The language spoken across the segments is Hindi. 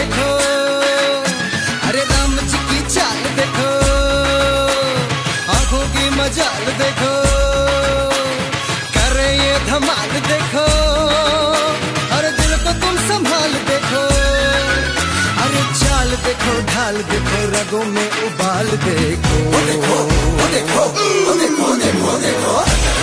देखो, अरे राम जी की चाल देखो, आंखों की मजाल देखो, करे ये धमाल देखो, अरे दिल को तुम संभाल देखो, अरे चाल देखो ढाल देखो, रगों में उबाल देखो, ओ देखो ओ देखो ओ देखो देखो देखो।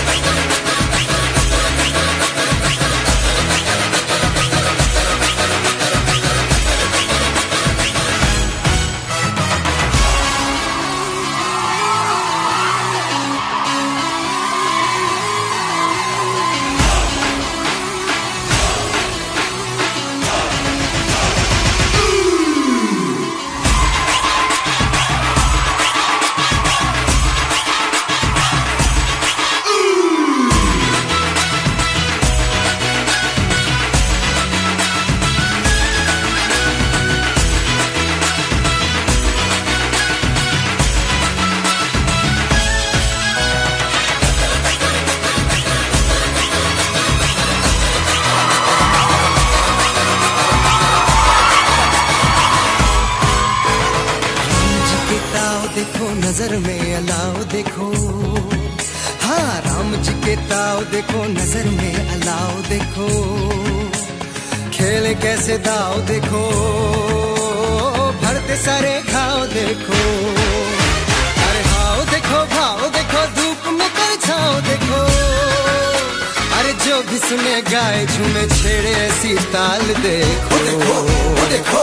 देखो नजर में अलाव देखो, हाँ राम जी के ताव देखो, नजर में अलाव देखो, खेले कैसे दाव देखो, भरते सारे घाव देखो, अरे हाव देखो भाव देखो, धूप में कर छाव देखो, अरे जो भी सुने गाए झूमे छेड़े ऐसी ताल देखो, देखो देखो